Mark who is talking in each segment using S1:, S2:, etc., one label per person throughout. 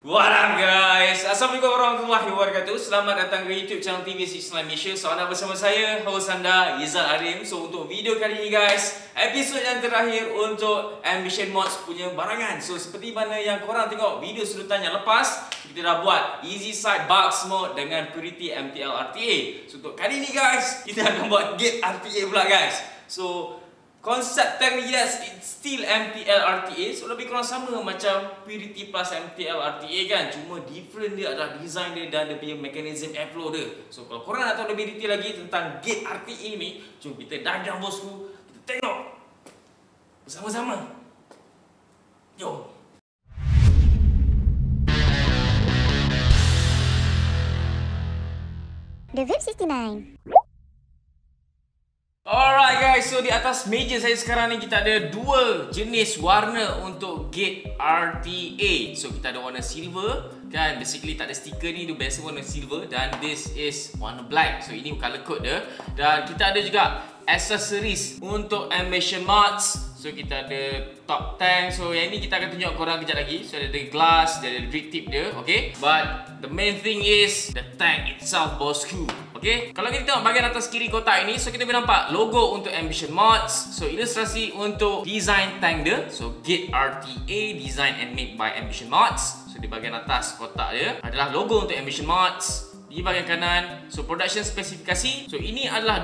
S1: What up guys? Assalamualaikum warahmatullahi wabarakatuh. Selamat datang ke YouTube channel TV69 Malaysia. So anda bersama saya, host anda Izzat Arim. So untuk video kali ini guys, episod yang terakhir untuk Ambition Mods punya barangan. So seperti mana yang korang tengok video sudutan yang lepas, kita dah buat Easy Side Box Mode dengan Purity MTL RTA. So untuk kali ini guys, kita akan buat Gate RTA pula guys. So konsep tank ni, yes, it's still MTL RTA. So lebih kurang sama macam Purity plus MTL RTA kan. Cuma different dia adalah design dia dan dia punya mechanism airflow dia. So kalau korang nak tahu lebih detail lagi tentang Gate RTA ni, jom kita dagang bosku. Kita tengok bersama-sama. Jom.
S2: The VIP 69.
S1: Alright guys, so di atas meja saya sekarang ni kita ada dua jenis warna untuk Gate RTA. So kita ada warna silver kan, basically tak ada stiker ni, dia biasa warna silver, dan this is warna black. So ini color code dia. Dan kita ada juga accessories untuk Ambition Mods. So kita ada top tank. So yang ni kita akan tunjuk korang kejap lagi. So ada glass, dia ada drip tip dia, okay. But the main thing is the tank itself bosku. Okay, kalau kita tengok bahagian atas kiri kotak ini, so kita boleh nampak logo untuk Ambition Mods. So ilustrasi untuk design tank dia. So Gate RTA, design and made by Ambition Mods. So di bahagian atas kotak dia adalah logo untuk Ambition Mods. Di bahagian kanan, so production spesifikasi. So ini adalah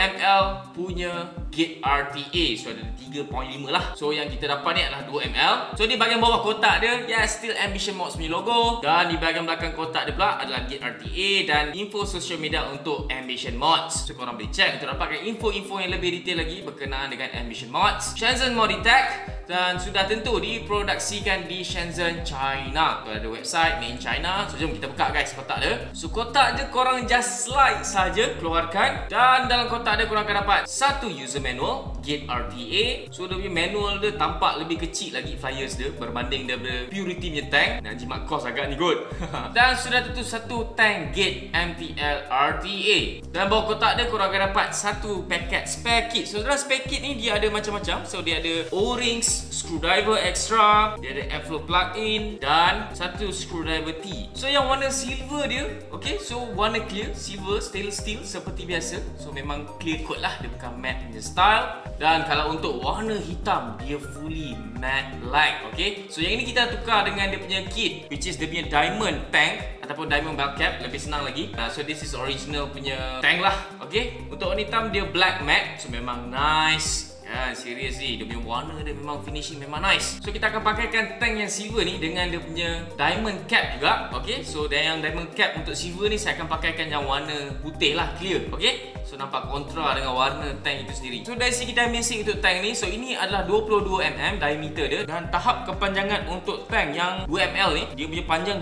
S1: 2ml punya Gate RTA. So ada 3.5 lah. So yang kita dapat ni adalah 2ml. So di bahagian bawah kotak dia, yes, still Ambition Mods punya logo. Dan di bahagian belakang kotak dia pula adalah Gate RTA dan info social media untuk Ambition Mods. So korang boleh check untuk dapatkan info-info yang lebih detail lagi berkenaan dengan Ambition Mods. Shenzhen Moditech, dan sudah tentu diproduksikan di Shenzhen, China. So ada website made in China. So jom kita buka guys kotak dia. So kotak dia korang just slide saja, keluarkan. Dan dalam kotak dia korang akan dapat satu user manual Gate RTA. So dia punya manual dia tampak lebih kecil lagi flyers dia berbanding daripada Purity punya tank. Dan jimat kos agak ni kot. Dan sudah tentu satu tank Gate MTL RTA. Dalam bawah kotak dia korang akan dapat satu paket spare kit. So dalam spare kit ni dia ada macam-macam. So dia ada O-rings, screwdriver extra, dia ada airflow plug-in dan satu screwdriver T. So yang warna silver dia, okay, so warna clear, silver, stainless steel seperti biasa. So memang clear coat lah, dia bukan matte punya style. Dan kalau untuk warna hitam, dia fully matte black, okay. So yang ini kita tukar dengan dia punya kit, which is dia punya diamond tank ataupun diamond belt cap, lebih senang lagi. So this is original punya tank lah, okay. Untuk warna hitam dia black matte, so memang nice. Ya, serius ni, dia punya warna dia memang finishing memang nice. So kita akan pakaikan tank yang silver ni dengan dia punya diamond cap juga, okay. So dan yang diamond cap untuk silver ni saya akan pakaikan yang warna putih lah, clear, okay. So nampak kontra dengan warna tank itu sendiri. So dari segi dimensi untuk tank ni, so ini adalah 22mm diameter dia. Dan tahap kepanjangan untuk tank yang 2ml ni, dia punya panjang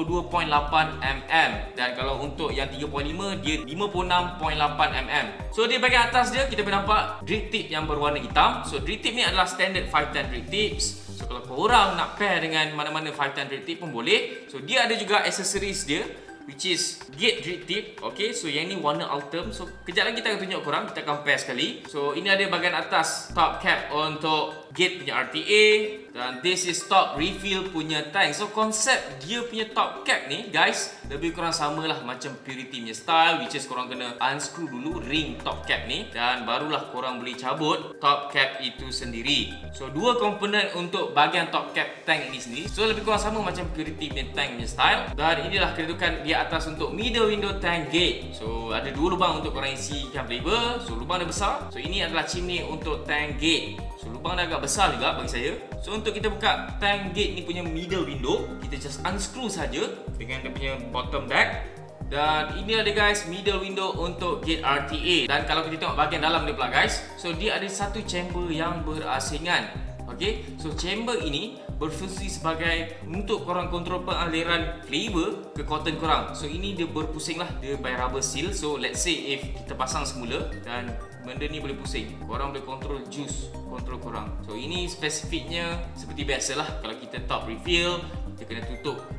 S1: 52.8mm. Dan kalau untuk yang 3.5, dia 56.8mm. So di bahagian atas dia, kita boleh nampak drip tip yang berwarna hitam. So drip tip ni adalah standard 510 drip tips. So kalau korang nak pair dengan mana-mana 510 drip tip pun boleh. So dia ada juga accessories dia, which is Gate drip tip, okay. So yang ni warna autumn. So kejap lagi kita akan tunjuk korang, kita akan pair sekali. So ini ada bahagian atas top cap untuk Gate punya RTA. Dan this is top refill punya tank. So konsep dia punya top cap ni guys, lebih kurang sama lah macam Purity punya style, which is korang kena unscrew dulu ring top cap ni, dan barulah korang boleh cabut top cap itu sendiri. So dua komponen untuk bahagian top cap tank ini sendiri. So lebih kurang sama macam Purity punya tank punya style. Dan inilah kedudukan di atas untuk middle window tank gate. So ada dua lubang untuk korang isikan flavor. So lubang dia besar. So ini adalah chimney untuk tank gate. So lubang dia agak besar juga bagi saya. So untuk kita buka tank gate ni punya middle window, kita just unscrew saja dengan dia punya bottom deck. Dan ini ada guys middle window untuk Gate RTA. Dan kalau kita tengok bahagian dalam dia pula guys, so dia ada satu chamber yang berasingan. Okay, so chamber ini berfungsi sebagai untuk korang kontrol pengaliran flavor ke cotton korang. So ini dia berpusing lah, dia by rubber seal. So let's say if kita pasang semula dan benda ni boleh pusing, korang boleh kontrol juice, kontrol korang. So ini spesifiknya seperti biasalah, kalau kita top refill, kita kena tutup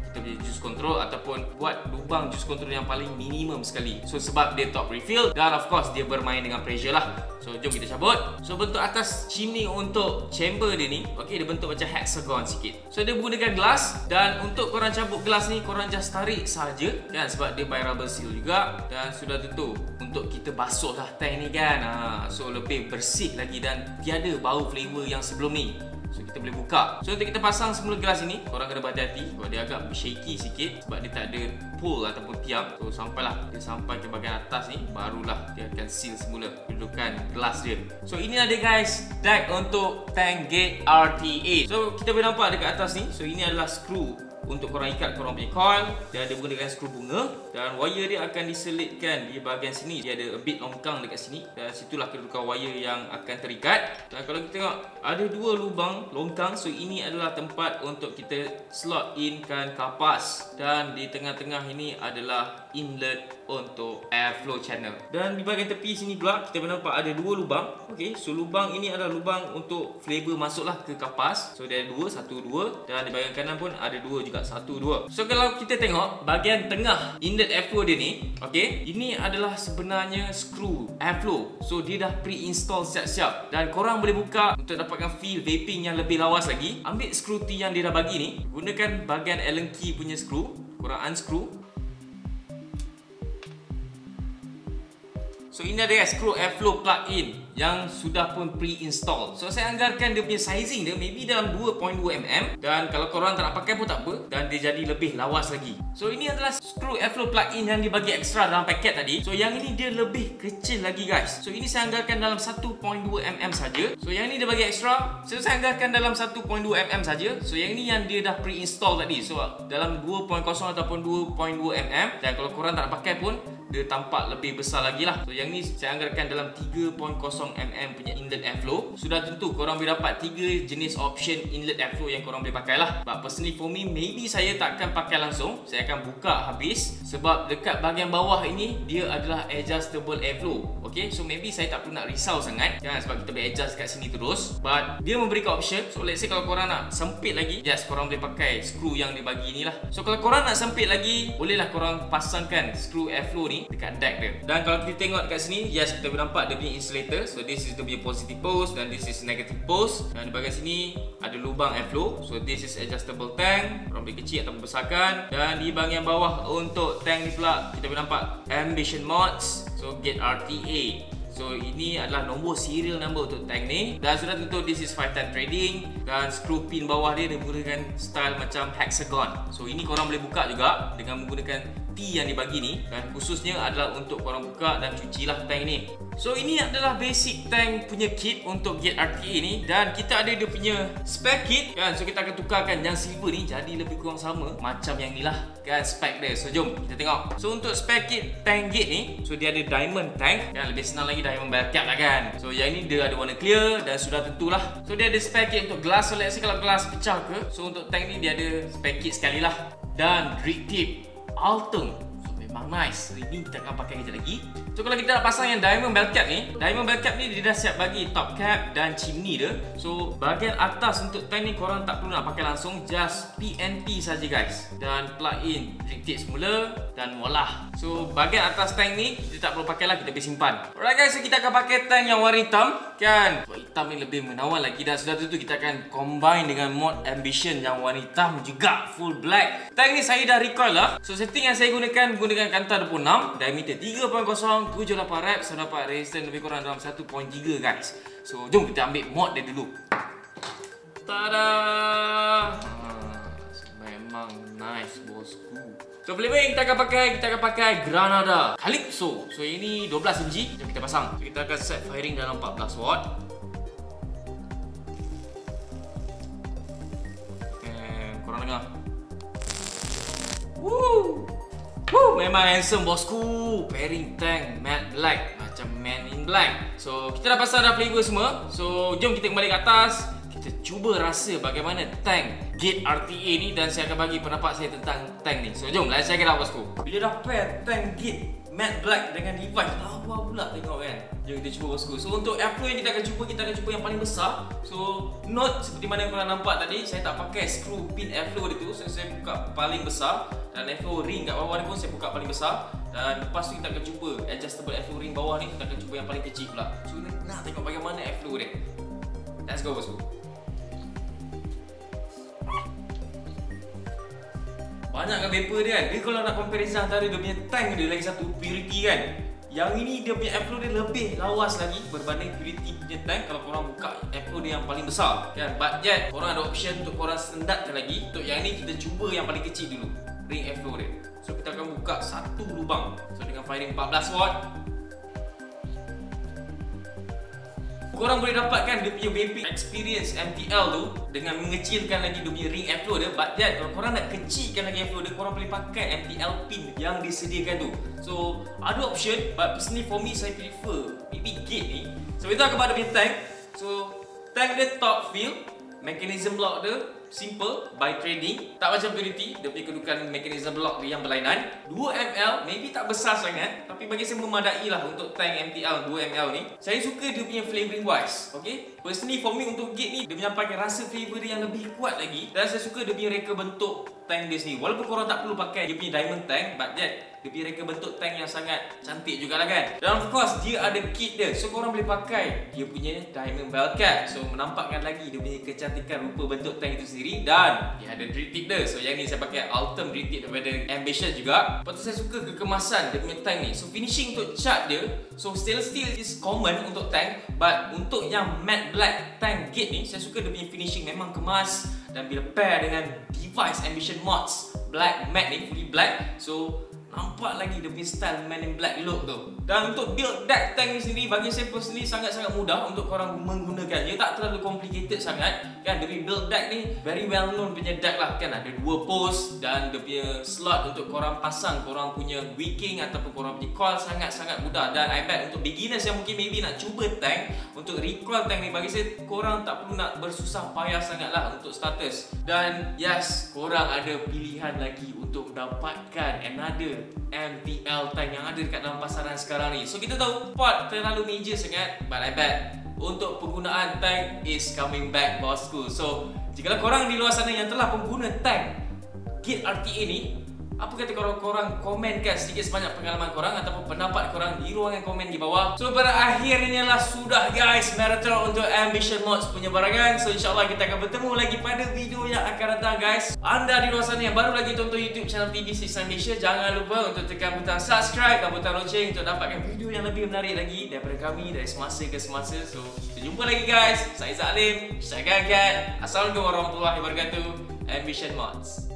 S1: kita punya juice control ataupun buat lubang juice control yang paling minimum sekali. So sebab dia top refill dan of course dia bermain dengan pressure lah. So jom kita cabut. So bentuk atas chimney untuk chamber dia ni, okey, dia bentuk macam hexagon sikit. So dia menggunakan glass dan untuk korang cabut glass ni korang just tarik saja kan, sebab dia by rubber seal juga dan sudah tentu untuk kita basuh lah tank ni kan. So lebih bersih lagi dan tiada bau flavor yang sebelum ni. So kita boleh buka. So untuk kita pasang semula gelas ini, korang kena berhati-hati sebab dia agak shaky sikit sebab dia tak ada pull ataupun tiang. So sampailah dia sampai ke bahagian atas ni, barulah dia akan seal semula kedudukan gelas dia. So inilah dia guys, deck untuk tank Gate RTA. So kita boleh nampak dekat atas ni, so ini adalah skru untuk korang ikat korang punya coil dan dia menggunakan skru bunga dan wire dia akan diselitkan di bahagian sini. Dia ada a bit longkang dekat sini dan situlah kedudukan wire yang akan terikat. Dan kalau kita tengok ada dua lubang longkang, so ini adalah tempat untuk kita slot inkan kapas dan di tengah-tengah ini adalah inlet untuk airflow channel. Dan di bahagian tepi sini pula kita boleh nampak ada dua lubang. Okey, so lubang ini adalah lubang untuk flavor masuklah ke kapas. So dia ada dua, satu, dua dan di bahagian kanan pun ada dua juga, satu, dua. So kalau kita tengok bahagian tengah inlet airflow dia ni, okey, ini adalah sebenarnya skru airflow. So dia dah pre-install siap-siap dan korang boleh buka untuk dapatkan feel vaping yang lebih lawas lagi. Ambil skru T yang dia dah bagi ni, gunakan bahagian Allen key punya skru, korang unscrew. So ini ada guys, skru airflow plug-in yang sudah pun pre-install. So saya anggarkan dia punya sizing dia maybe dalam 2.2mm dan kalau korang tak nak pakai pun tak apa dan dia jadi lebih lawas lagi. So ini adalah skru airflow plug-in yang dibagi ekstra dalam paket tadi. So yang ini dia lebih kecil lagi guys. So ini saya anggarkan dalam 1.2mm saja. So yang ini dia bagi ekstra, so saya anggarkan dalam 1.2mm saja. So yang ini yang dia dah pre-install tadi. So dalam 2.0 ataupun 2.2mm dan kalau korang tak nak pakai pun dia tampak lebih besar lagi lah. So yang ni saya anggarkan dalam 3.0mm punya inlet airflow. Sudah tentu korang boleh dapat 3 jenis option inlet airflow yang korang boleh pakai lah. But personally for me, maybe saya tak akan pakai langsung. Saya akan buka habis sebab dekat bahagian bawah ini dia adalah adjustable airflow. Okay, so maybe saya tak perlu nak risau sangat kan, sebab kita boleh adjust kat sini terus. But dia memberikan option. So let's say kalau korang nak sempit lagi, yes, korang boleh pakai skru yang dia bagi ni lah. So kalau korang nak sempit lagi, bolehlah korang pasangkan skru airflow ni dekat deck dia. Dan kalau kita tengok dekat sini, yes, kita boleh nampak dia punya insulator. So this is dia punya positive post dan this is negative post. Dan di bahagian sini ada lubang airflow. So this is adjustable tank, korang boleh kecil atau besarkan. Dan di bahagian bawah untuk tank ni pula kita boleh nampak Ambition Mods, so Gate RTA. So ini adalah nombor serial number untuk tank ni. Dan sudah tentu this is 510 trading. Dan screw pin bawah dia menggunakan style macam hexagon. So ini korang boleh buka juga dengan menggunakan T yang dibagi ni. Dan khususnya adalah untuk korang buka dan cucilah tank ni. So ini adalah basic tank punya kit untuk Gate RTA ni. Dan kita ada dia punya spare kit kan. So kita akan tukarkan yang silver ni jadi lebih kurang sama macam yang ni lah kan, spec dia. So jom kita tengok. So untuk spare kit tank Gate ni, so dia ada diamond tank kan, lebih senang lagi diamond Bearcat lah kan. So yang ni dia ada warna clear dan sudah tentulah. So dia ada spare kit untuk glass. So let's say kalau glass pecah ke, so untuk tank ni dia ada spare kit sekali lah. Dan grid tip Altum, so memang nice. Ini kita akan pakai kejap lagi. So kalau kita nak pasang yang diamond Bearcat ni, diamond Bearcat ni dia dah siap bagi top cap dan chimney dia. So bahagian atas untuk tank ni korang tak perlu nak pakai langsung, just PNP saja guys. Dan plug in grid tip semula dan voila. So bahagian atas tank ni kita tak perlu pakai lah, kita boleh simpan. Alright guys, so kita akan pakai tank yang warna hitam kan. So hitam ni lebih menawan lagi dan sudah tentu kita akan combine dengan mod Ambition yang warna hitam juga full black. Tank ni saya dah recoil lah. So setting yang saya gunakan kantar 26, diameter 3.0, 78 rep, saya dapat resistance lebih kurang dalam 1.3 guys. So jom kita ambil mod dia dulu. Tada! Memang nice bosku. So flavor yang kita akan pakai Granada Calypso. So ini 12 mg. Jom kita pasang. So, kita akan set firing dalam 14 watt. And korang dengar. Woo! Woo! Memang handsome bosku. Pairing tank matte black macam Man in Black. So kita dah pasang dah flavor semua. So jom kita kembali ke atas. Kita cuba rasa bagaimana tank Gate RTA ni dan saya akan bagi pendapat saya tentang tank ni. So jom, let's check it out bosku. Bila dah pair tank Gate matte black dengan device. Lawa pula tengok kan. Jom kita cuba bosku. So untuk airflow yang kita akan cuba yang paling besar. So note seperti mana yang korang nampak tadi, saya tak pakai screw pin airflow dia tu. Saya buka paling besar, dan airflow ring kat bawah ni pun saya buka paling besar. Dan lepas tu kita akan cuba adjustable airflow ring bawah ni, kita akan cuba yang paling kecil pula. So kita nak tengok bagaimana airflow dia. Let's go bosku. Banyak kan vapor dia kan. Dia kalau nak comparison antara dia punya tank dia lagi satu purity kan. Yang ini dia punya airflow dia lebih lawas lagi berbanding purity punya tank. Kalau korang buka airflow dia yang paling besar kan. But yet korang ada option untuk korang standardkan lagi. Untuk yang ini kita cuba yang paling kecil dulu, ring airflow dia. So kita akan buka satu lubang. So dengan firing 14 watt, korang boleh dapatkan dia punya vaping experience MTL tu dengan mengecilkan lagi dia punya ring airflow dia. But then kalau korang nak kecilkan lagi airflow dia, korang boleh pakai MTL pin yang disediakan tu. So ada option, but personally for me saya prefer maybe gate ni. So kita akan buat dia punya tank. So tank dia top fill, mechanism block dia simple by trading, tak macam purity. Dia punya kedudukan mechanism block dia yang berlainan. 2 ml maybe tak besar sangat, tapi bagi saya memadai lah untuk tank MTL 2 ml ni. Saya suka dia punya flavoring wise. Okay, personally for me untuk gate ni, dia menyampaikan rasa flavor dia yang lebih kuat lagi. Dan saya suka dia punya reka bentuk tank dia sendiri. Walaupun korang tak perlu pakai dia punya diamond tank, but that dia punya reka bentuk tank yang sangat cantik jugalah kan. Dan of course dia ada kit dia, so korang boleh pakai dia punya diamond belt cap. So menampakkan lagi dia punya kecantikan rupa bentuk tank itu sendiri. Dan dia ada drip tip dia. So yang ni saya pakai Ultem drip tip daripada Ambition juga. Lepas tu saya suka kekemasan dia punya tank ni. So finishing untuk cat dia, so stainless steel is common untuk tank, but untuk yang matte black tank gate ni, saya suka dia punya finishing memang kemas. Dan bila pair dengan device Ambition Mods black matte ni, fully black, so nampak lagi dia punya style Man in Black look tu. Dan untuk build deck tank ni sendiri, bagi saya personally sangat-sangat mudah untuk korang menggunakan. Dia tak terlalu complicated sangat kan. Dia build deck ni very well known punya deck lah kan. Ada 2 post dan dia punya slot untuk korang pasang korang punya wicking ataupun korang punya coil sangat-sangat mudah. Dan I bet untuk beginners yang mungkin maybe nak cuba tank, untuk recoil tank ni, bagi saya korang tak perlu nak bersusah payah sangat lah untuk starters. Dan yes, korang ada pilihan lagi untuk mendapatkan another MTL tank yang ada dekat dalam pasaran sekarang ni. So kita tahu pot terlalu major sangat, but I bet untuk penggunaan tank is coming back bosku. So jika korang di luar sana yang telah pengguna tank Gate RTA ni, apa kata korang komenkan sedikit sebanyak pengalaman korang ataupun pendapat korang di ruangan komen di bawah. So pada akhirnya lah sudah guys marathon untuk Ambition Mods punya barangan. So insyaAllah kita akan bertemu lagi pada video yang akan datang guys. Anda di luar sana yang baru lagi tonton YouTube channel TV6 Malaysia, jangan lupa untuk tekan butang subscribe dan butang lonceng untuk dapatkan video yang lebih menarik lagi daripada kami dari semasa ke semasa. So kita jumpa lagi guys. Saya Zalim, saya Gagat. Assalamualaikum warahmatullahi wabarakatuh. Ambition Mods.